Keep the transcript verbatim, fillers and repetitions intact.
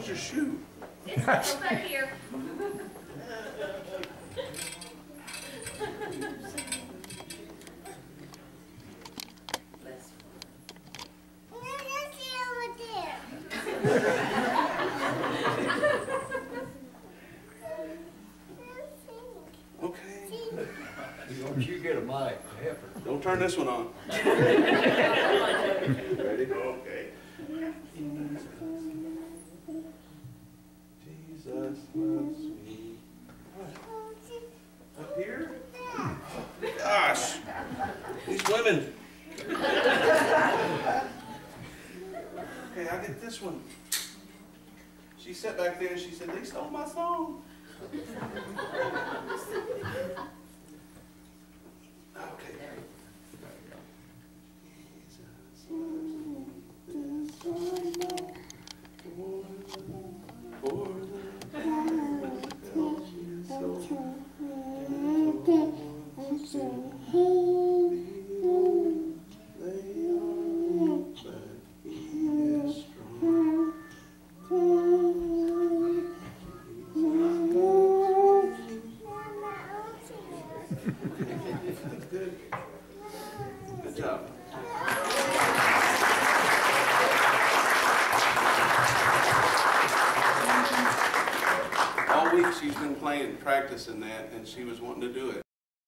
Where's your shoe? It's over here. Okay. Don't you get a mic, heifer. Don't turn this one on. Ready? Okay. Jesus loves me. Up here? Gosh. These women. Okay, I'll get this one. She sat back there and she said, they stole my song. Okay. Good. Good job. All week she's been playing, practicing that, and she was wanting to do it.